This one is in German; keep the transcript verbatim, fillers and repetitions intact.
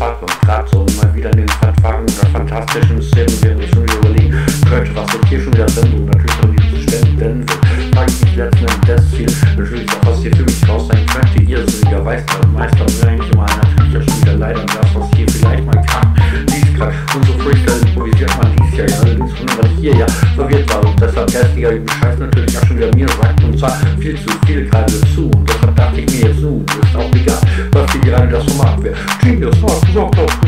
hat und gerade so mal wieder in den Fanfaren oder fantastischen Szenen wäre ich schon wieder überlegen könnte, was jetzt hier schon wieder drin und natürlich auch diese Stände frage ich mich letzten Endes das Ziel, natürlich auch was hier für mich raus sein könnte, irrsinnigerweise Meister und eigentlich mal natürlich auch schon wieder leider das, was hier vielleicht mal kam, dies gerade und so furchtbar improvisiert man dies Jahr, ja, allerdings von was hier ja verwirrt war und deshalb geistiger Bescheid natürlich auch schon wieder mir sagt und zwar viel zu viel gerade zu und deshalb dachte ich mir jetzt, nun, ist auch egal, was die gerade das so machen will. Genius, was gesagt hat,